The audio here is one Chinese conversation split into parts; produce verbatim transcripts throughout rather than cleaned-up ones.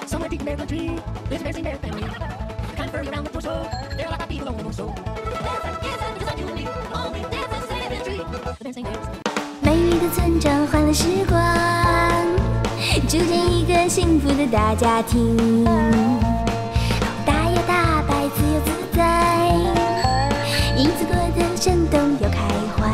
Somewhere deep in their country, lives a Berenstain bear family. Kind of furry around the torso, they're like our people almost so. Different isn't just like you and me, only difference in the tree. The Berenstain bears. 美丽的村庄，欢乐时光，组建一个幸福的大家庭。大摇大摆，自由自在，日子过得生动又开怀。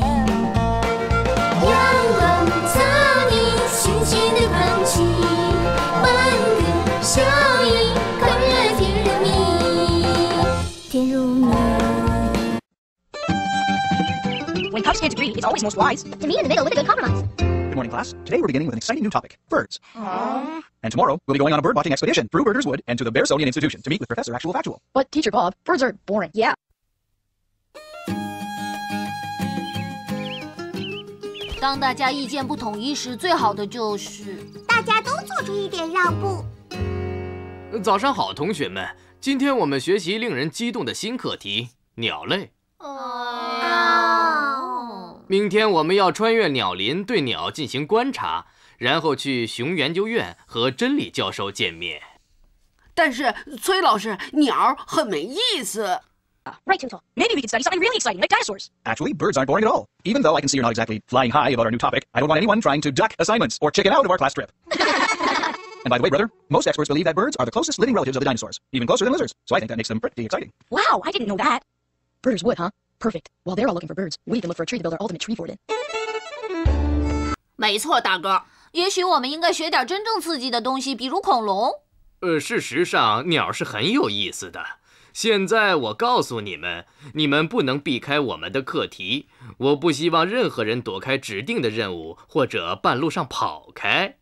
阳光草地，新鲜的空气，欢歌笑语，快乐甜如蜜，甜如蜜。 When pups can't agree, it's always most wise to meet in the middle with a good compromise. Good morning, class. Today we're beginning with an exciting new topic, birds. Aww. And tomorrow we'll be going on a bird-watching expedition through Birders Wood and to the Berenstain Institution to meet with Professor Actual Factual. But Teacher Bob, birds are boring. Yeah. 当大家意见不统一时，最好的就是大家都做出一点让步。 早上好，同学们，今天我们学习令人激动的新课题——鸟类。 哦。 明天我们要穿越鸟林，对鸟进行观察，然后去熊研究院和真理教授见面。 但是崔老师，鸟很没意思。 Right, Tootle. Maybe we could study something really exciting, like dinosaurs. Actually, birds aren't boring at all. Even though I can see you're not exactly flying high about our new topic, I don't want anyone trying to duck assignments or chicken out of our class trip. And by the way, brother, most experts believe that birds are the closest living relatives of the dinosaurs, even closer than lizards. So I think that makes them pretty exciting. Wow, I didn't know that. Birders Wood, huh? Perfect. While they're all looking for birds, we can look for a tree to build our ultimate tree fort in. 没错，大哥。 也许我们应该学点真正刺激的东西，比如恐龙。 呃，事实上，鸟是很有意思的。现在我告诉你们，你们不能避开我们的课题。我不希望任何人躲开指定的任务，或者半路上跑开。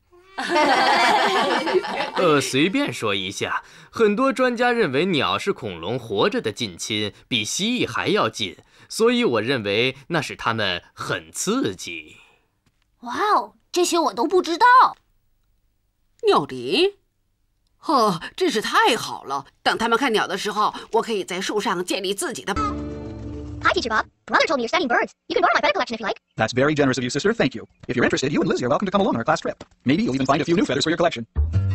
呃，随便说一下，很多专家认为鸟是恐龙活着的近亲，比蜥蜴还要近，所以我认为那使它们很刺激。 哇哦，这些我都不知道。 鸟林？哦，真是太好了！等他们看鸟的时候，我可以在树上建立自己的。 Hi, Teacher Bob. Brother told me you're studying birds. You can borrow my feather collection if you like. That's very generous of you, sister. Thank you. If you're interested, you and Liz are welcome to come along on our class trip. Maybe you'll even find a few new feathers for your collection.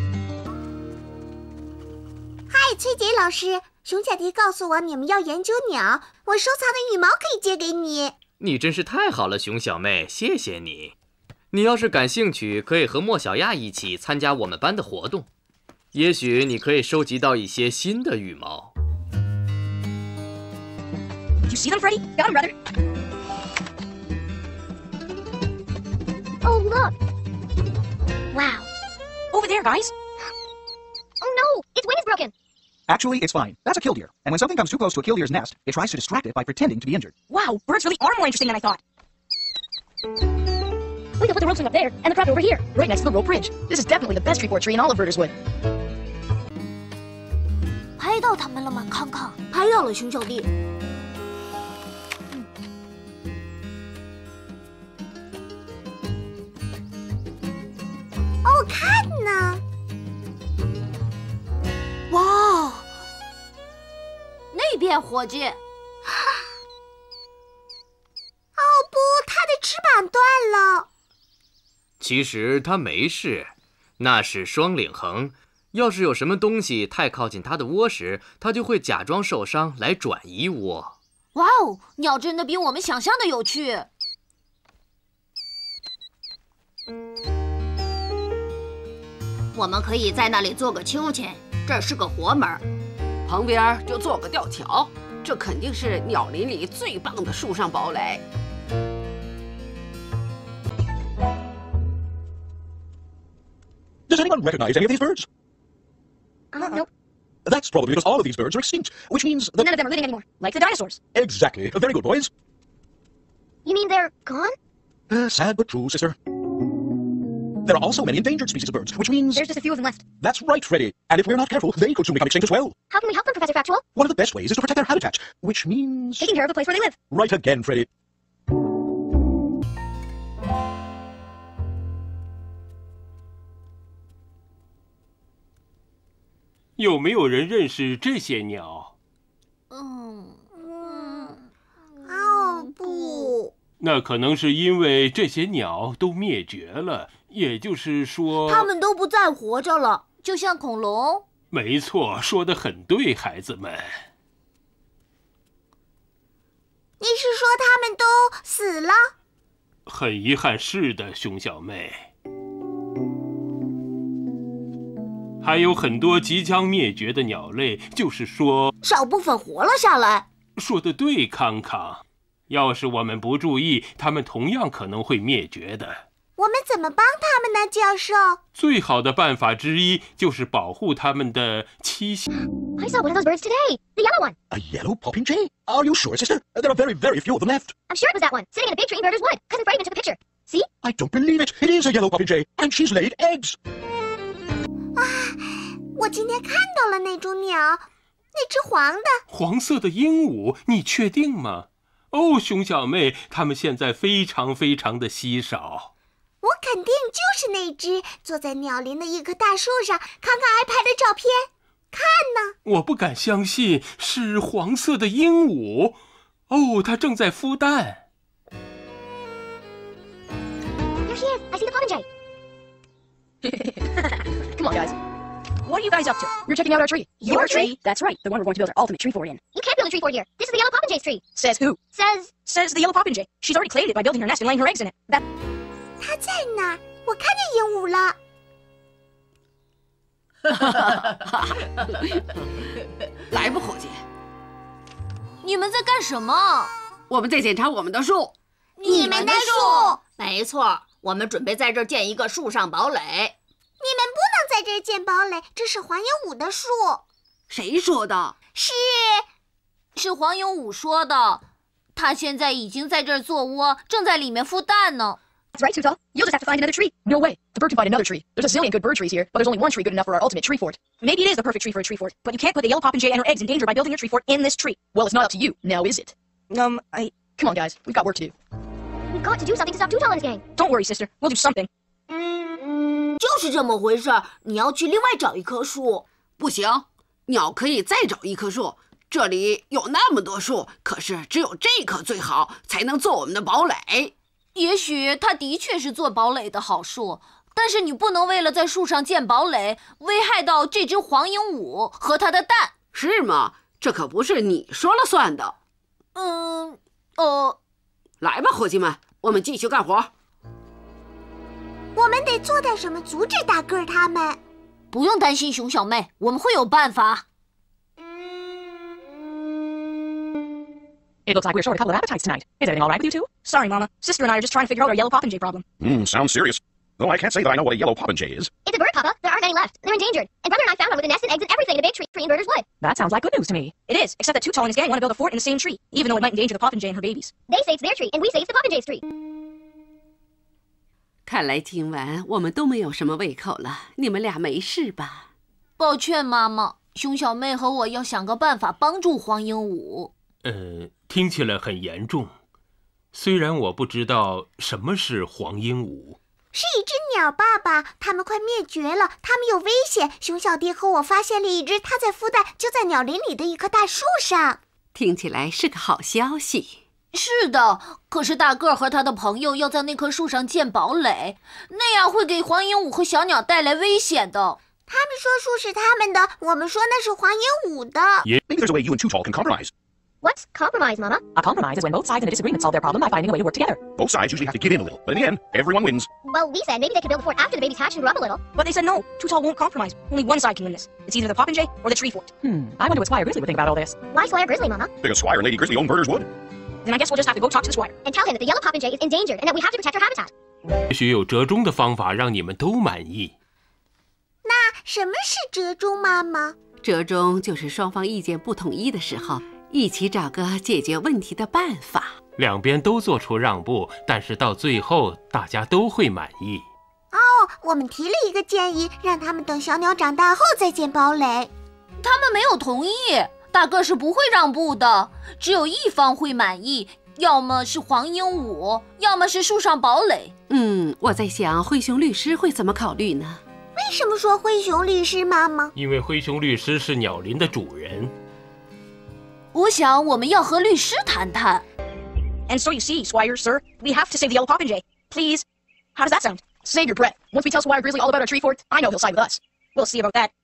嗨，崔杰老师，熊小弟告诉我你们要研究鸟，我收藏的羽毛可以借给你。 你真是太好了，熊小妹，谢谢你。你要是感兴趣，可以和莫小亚一起参加我们班的活动。 也许你可以收集到一些新的羽毛。 Did you see them, Freddy? Got them, brother. Oh, look! Wow. Over there, guys. Oh no, its wing is broken. Actually, it's fine. That's a killdeer. And when something comes too close to a killdeer's nest, it tries to distract it by pretending to be injured. Wow, birds really are more interesting than I thought. We could put the rope swing up there and the crowd over here, right next to the rope bridge. This is definitely the best tree fort tree in all of Birders Wood. 拍到他们了吗？康康， 拍到了，熊小弟。哦，看呢！ 哇哦，那边伙计。 哦不，它的翅膀断了。 其实它没事，那是双领鸻。 要是有什么东西太靠近它的窝时，它就会假装受伤来转移窝。 哇哦，鸟真的比我们想象的有趣。 我们可以在那里做个秋千，这是个活门。 旁边就做个吊桥，这肯定是鸟林里最棒的树上堡垒。 Does anyone recognize any of these birds? Uh, nope. That's probably because all of these birds are extinct, which means that... None of them are living anymore, like the dinosaurs. Exactly. Very good, boys. You mean they're gone? Uh, sad but true, sister. There are also many endangered species of birds, which means... There's just a few of them left. That's right, Freddy. And if we're not careful, they could soon become extinct as well. How can we help them, Professor Factual? One of the best ways is to protect their habitat, which means... Taking care of the place where they live. Right again, Freddy. 有没有人认识这些鸟？ 嗯嗯， 哦不， 那可能是因为这些鸟都灭绝了，也就是说， 它们都不再活着了。 就像恐龙。 没错，说得很对，孩子们。 你是说他们都死了？ 很遗憾，是的，熊小妹。还有很多即将灭绝的鸟类，就是说， 少部分活了下来。 说得对，康康。要是我们不注意，它们同样可能会灭绝的。 我们怎么帮他们呢，教授？ 最好的办法之一就是保护它们的栖息。 I saw one of those birds today. The yellow one. A yellow popinjay? Are you sure, sister? There are very, very few of them left. I'm sure it was that one, sitting in a big tree in Birders Wood. Cousin Freddie took a picture. See? I don't believe it. It is a yellow popinjay, and she's laid eggs. 啊，我今天看到了那种鸟，那只黄的。 黄色的鹦鹉，你确定吗？哦，熊小妹，它们现在非常非常的稀少。 我肯定就是那只坐在鸟林的一棵大树上，康康还拍的照片。看呢， 我不敢相信是黄色的鹦鹉。哦，它正在孵蛋。 There she is. I see the popinjay. Come on, guys. What are you guys up to? You're checking out our tree. Your tree? That's right. The one we're going to build our ultimate tree fort in. You can't build a tree fort here. This is the yellow popinjay's tree. Says who? Says Says the yellow popinjay. She's already claimed it by building her nest and laying her eggs in it. That. 它在哪儿？我看见鹦鹉了。 来吧，伙计， 你们在干什么？ 我们在检查我们的树。 你们的树？ 没错，我们准备在这儿建一个树上堡垒。 你们不能在这儿建堡垒，这是黄鹦鹉的树。 谁说的？ 是， 是黄鹦鹉说的。它现在已经在这儿做窝，正在里面孵蛋呢。 That's right, Tutal. You'll just have to find another tree. No way. The bird can find another tree. There's a zillion good bird trees here, but there's only one tree good enough for our ultimate tree fort. Maybe it is the perfect tree for a tree fort, but you can't put the yellow popinjay and her eggs in danger by building your tree fort in this tree. Well, it's not up to you, now is it? Um, I... Come on, guys. We've got work to do. We've got to do something to stop Tutal and his gang. Don't worry, sister. We'll do something. 就是这么回事儿。你要去另外找一棵树。 不行，鸟可以再找一棵树。这里有那么多树，可是只有这棵最好，才能做我们的堡垒。 也许它的确是做堡垒的好树，但是你不能为了在树上建堡垒，危害到这只黄鹦鹉和它的蛋。 是吗？这可不是你说了算的。 嗯，呃， 来吧，伙计们，我们继续干活。 我们得做点什么阻止大个儿他们。 不用担心，熊小妹，我们会有办法。 It looks like we're short a couple of appetites tonight. Is everything all right with you two? Sorry, Mama. Sister and I are just trying to figure out our yellow popinjay problem. Hmm, sounds serious. Though I can't say that I know what a yellow popinjay is. It's a bird, Papa. There aren't any left. They're endangered. And Brother and I found one with a nest and eggs and everything in a big tree in Birders Wood. That sounds like good news to me. It is, except that Tutal and his gang want to build a fort in the same tree, even though it might endanger the popinjay and her babies. They say it's their tree, and we say it's the popinjay's tree. 看来今晚我们都没有什么胃口了，你们俩没事吧？ 抱歉，妈妈，熊小妹和我要想个办法帮助黄鹦鹉。 呃，听起来很严重。虽然我不知道什么是黄鹦鹉。 是一只鸟，爸爸，它们快灭绝了，它们有危险。熊小弟和我发现了一只，它在孵蛋，就在鸟林里的一棵大树上。 听起来是个好消息。 是的，可是大个儿和他的朋友要在那棵树上建堡垒，那样会给黄鹦鹉和小鸟带来危险的。 他们说树是他们的，我们说那是黄鹦鹉的。 Maybe there's a way you and Tutal can compromise. What's compromise, Mama? A compromise is when both sides in a disagreement solve their problem by finding a way to work together. Both sides usually have to give in a little, but in the end, everyone wins. Well, we said maybe they could build a fort after the babies hatch and grow up a little. But they said no. Tutal won't compromise. Only one side can win this. It's either the popinjay or the tree fort. Hmm. I wonder what Squire Grizzly would think about all this. Why Squire Grizzly, Mama? Because Squire and Lady Grizzly own Birders Wood. Then I guess we'll just have to go talk to the squire. And tell him that the yellow popinjay is endangered and that we have to protect her habitat. 也许有折中的方法让你们都满意。 那什么是折中，妈妈？ 折中就是双方意见不统一的时候，一起找个解决问题的办法。 两边都做出让步，但是到最后大家都会满意。 哦，我们提了一个建议，让他们等小鸟长大后再建堡垒。 他们没有同意，大个是不会让步的，只有一方会满意，要么是黄鹦鹉，要么是树上堡垒。 嗯，我在想灰熊律师会怎么考虑呢？ 为什么说灰熊律师，妈妈？ 因为灰熊律师是鸟林的主人。 我想我们要和律师谈谈。 And so you see, Squire, sir, we have to save the yellow popinjay. Please. How does that sound? Save your breath. Once we tell Squire Grizzly all about our tree fort, I know he'll side with us. We'll see about that.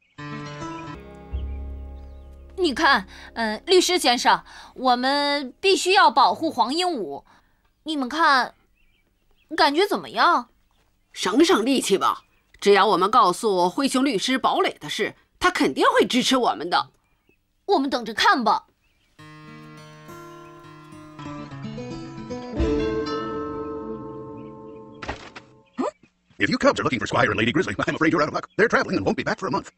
你看，嗯，律师先生，我们必须要保护黄鹦鹉。你们看，感觉怎么样？ 省省力气吧，只要我们告诉灰熊律师堡垒的事，他肯定会支持我们的。 我们等着看吧。 If you cubs are looking for Squire and Lady Grizzly, I'm afraid you're out of luck. They're traveling and won't be back for a month.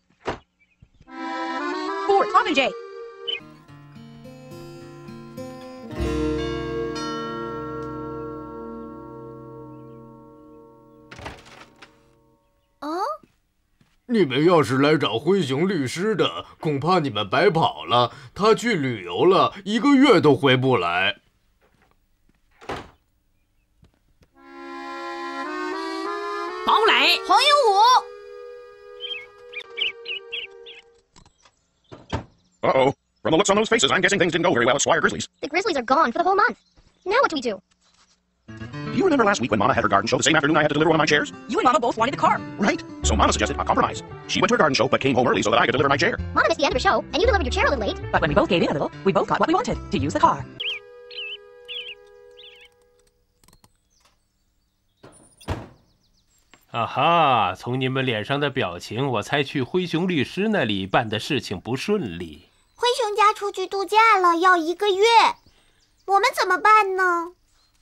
Four, Tom and Jay. Oh? 你们要是来找灰熊律师的，恐怕你们白跑了。他去旅游了，一个月都回不来。 堡垒， 黄鹦鹉。 Uh-oh. From the looks on those faces, I'm guessing things didn't go very well at Squire Grizzly's. The Grizzlies are gone for the whole month. Now what do we do? Do you remember last week when Mama had her garden show the same afternoon I had to deliver one of my chairs? You and Mama both wanted the car. Right. So Mama suggested a compromise. She went to her garden show but came home early so that I could deliver my chair. Mama missed the end of her show, and you delivered your chair a little late. But when we both gave in a little, we both got what we wanted, to use the car. 啊哈！从你们脸上的表情，我猜去灰熊律师那里办的事情不顺利。 灰熊家出去度假了，要一个月，我们怎么办呢？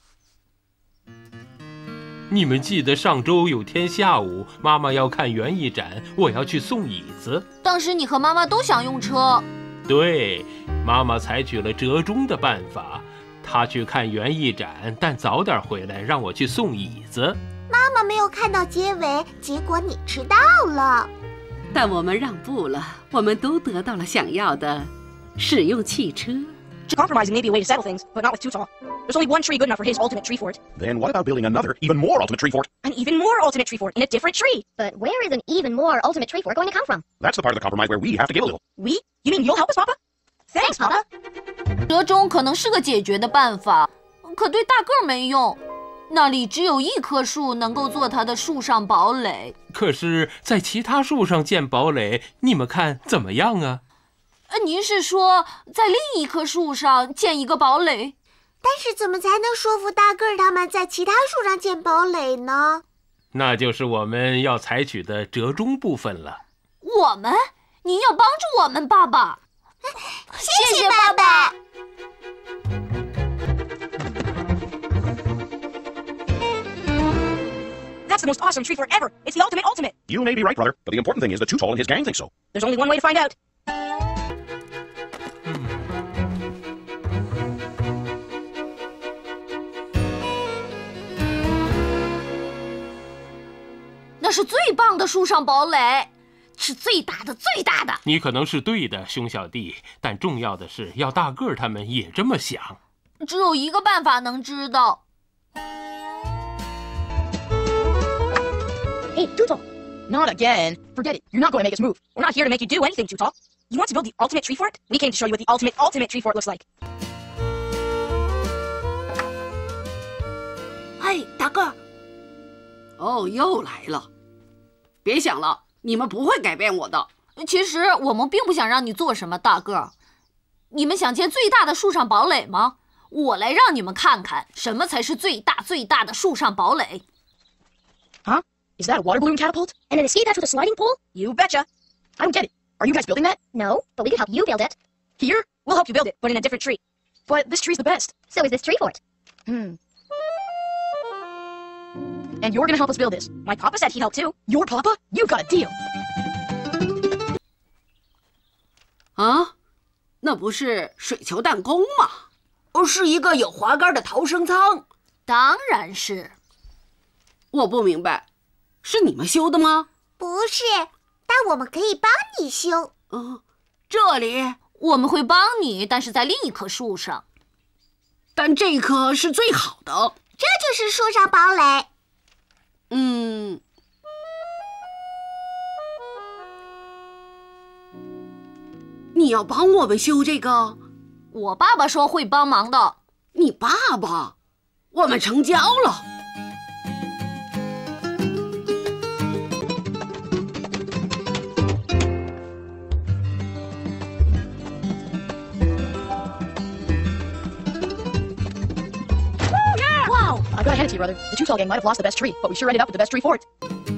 你们记得上周有天下午，妈妈要看园艺展，我要去送椅子。 当时你和妈妈都想用车。 对，妈妈采取了折中的办法，她去看园艺展，但早点回来，让我去送椅子。 妈妈没有看到结尾，结果你迟到了。 但我们让步了，我们都得到了想要的使用汽车。 Compromising may be a way to settle things, but not with Tutal. There's only one tree good enough for his ultimate tree fort. Then what about building another, even more ultimate tree fort? An even more ultimate tree fort in a different tree. But where is an even more ultimate tree fort going to come from? That's the part of the compromise where we have to give a little. We? You mean you'll help us, Papa? Thanks, Papa. 折中可能是个解决的办法，可对大个儿没用。 那里只有一棵树能够做它的树上堡垒。 可是，在其他树上建堡垒，你们看怎么样啊？ 呃，您是说在另一棵树上建一个堡垒？ 但是怎么才能说服大个儿他们在其他树上建堡垒呢？ 那就是我们要采取的折中部分了。 我们？您要帮助我们，爸爸。 谢谢爸爸。 That's the most awesome tree fort ever. It's the ultimate ultimate. You may be right, brother, but the important thing is that Tutal and his gang think so. There's only one way to find out. 那是最棒的树上堡垒，是最大的最大的。 你可能是对的，熊小弟，但重要的是要大个儿他们也这么想。 只有一个办法能知道。 Hey, Tutal. Not again. Forget it. You're not going to make us move. We're not here to make you do anything, Tutal. You want to build the ultimate tree fort? We came to show you what the ultimate ultimate tree fort looks like. 嘿，大个儿！哦，又来了！别想了，你们不会改变我的。 其实我们并不想让你做什么，大个儿。你们想建最大的树上堡垒吗？我来让你们看看，什么才是最大最大的树上堡垒。 Huh? Is that a water balloon catapult? And an escape hatch with a sliding pole? You betcha. I don't get it. Are you guys building that? No, but we could help you build it. Here? We'll help you build it, but in a different tree. But this tree's the best. So is this tree fort. Hmm. And you're gonna help us build this. My papa said he'd help too. Your papa? You got a deal. 啊，那不是水球弹弓吗？是一个有滑杆的逃生舱。 当然是。 我不明白，是你们修的吗？ 不是，但我们可以帮你修。 嗯，这里我们会帮你，但是在另一棵树上。 但这棵是最好的。 这就是树上堡垒。 嗯。 你要帮我们修这个？ 我爸爸说会帮忙的。 你爸爸？我们成交了。 brother. The two tall gang might have lost the best tree, but we sure ended up with the best tree fort.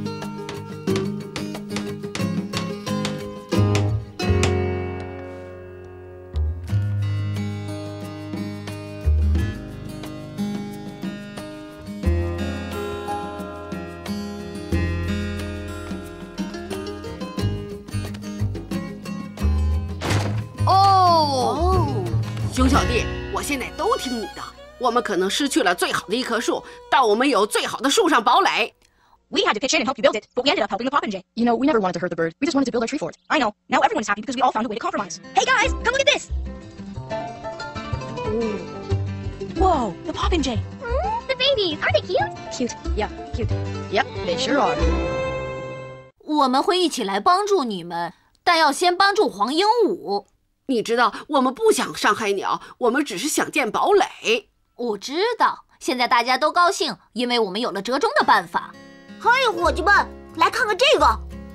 Oh, 熊小弟，我现在都听你的。我们可能失去了最好的一棵树，但我们有最好的树上堡垒。 We had to pitch in and help you build it, but we ended up helping the popinjay. You know, we never wanted to hurt the bird. We just wanted to build our tree fort. I know. Now everyone's happy because we all found a way to compromise. Hey guys, come look at this! Whoa, the popinjay. Mm, the babies, aren't they cute? Cute. Yeah, cute. Yep, they sure are. 我们会一起来帮助你们，但要先帮助黄鹦鹉。 你知道，我们不想伤害鸟，我们只是想建堡垒。 我知道，现在大家都高兴，因为我们有了折中的办法。 嘿，伙计们，来看看这个。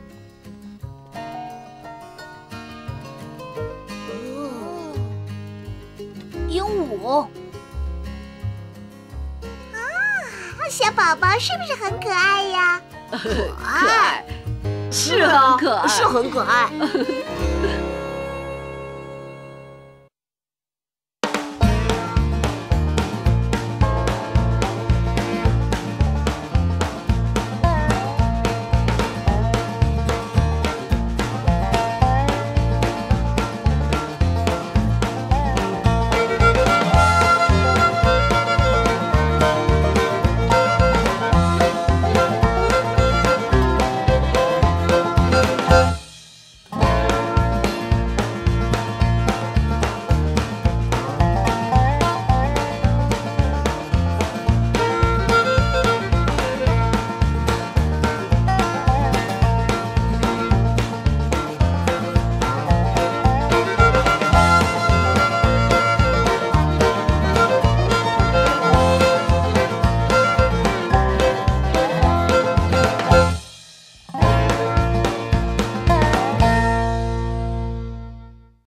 鹦鹉。 啊，小宝宝是不是很可爱呀？ 可爱， 是啊， 可爱， 是很可爱。